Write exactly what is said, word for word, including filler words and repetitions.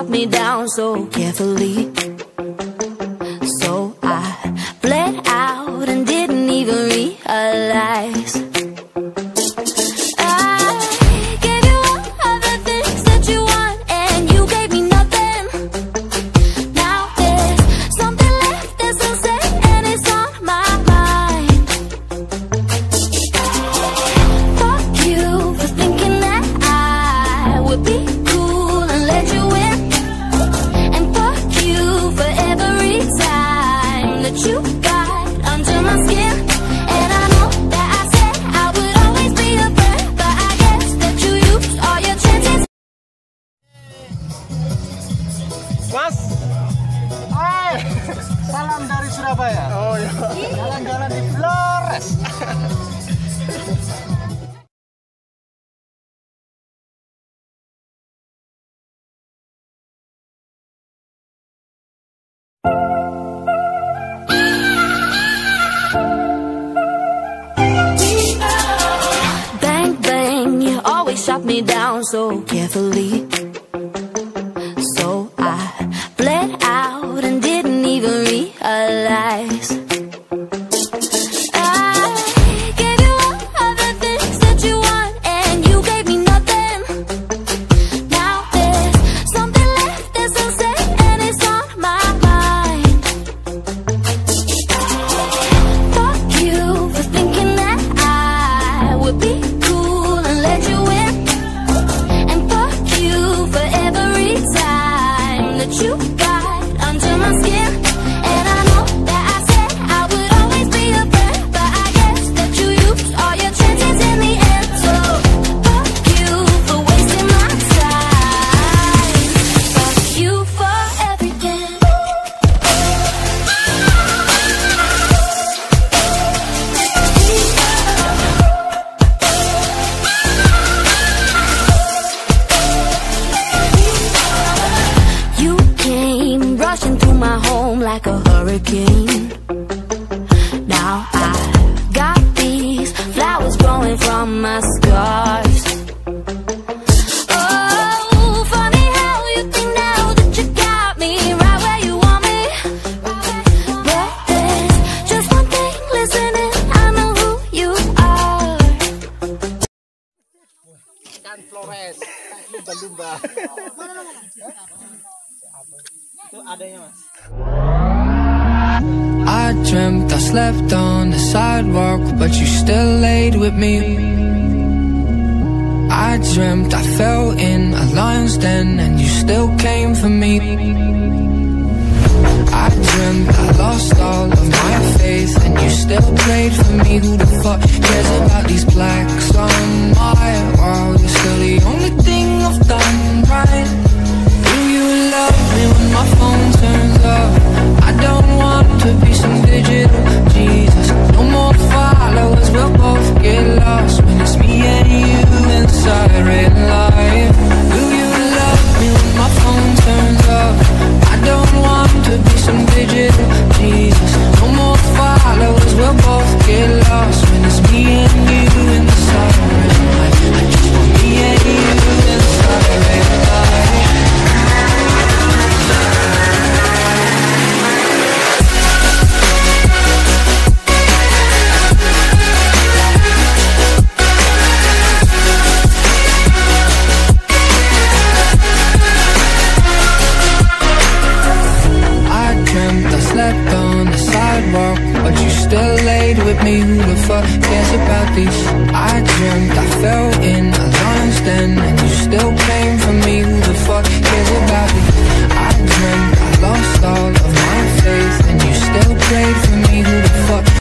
me down so carefully. So I bled out and didn't even realize. Mas, hai, salam dari Surabaya. Oh iya. Jalan-jalan di Flores. Bang bang, you always shot me down so carefully. Realize I gave you all the things that you want, and you gave me nothing. Now there's something left that's unsaid, and it's on my mind. Fuck you for thinking that I would be cool and let you in, and fuck you for every time that you got under my skin. Like a hurricane. Now I got these flowers growing from my scars. Oh, funny how you think now that you got me right where you want me. But there's just one thing listening, I know who you are. Ikan Flores, lumba-lumba. Itu adanya mas. I dreamt I slept on the sidewalk, but you still laid with me. I dreamt I fell in a lion's den, and you still came for me. I dreamt I lost all of my faith, and you still prayed for me. Who the fuck cares about these plaques on my wall? You're still the only thing I've done right. Do you love me when my phone turns off? I don't want to be some digital Jesus. No more followers, we'll both get lost when it's me and you inside real life. Do you love me when my phone turns off? I don't want to be some digital Jesus. No more followers, we'll both get lost when it's me and you inside real life. I just want me and you inside real life. Slept on the sidewalk, but you still laid with me. Who the fuck cares about these? I dreamt I fell in a lion's den, and you still came for me. Who the fuck cares about these? I dreamt I lost all of my faith, and you still prayed for me. Who the fuck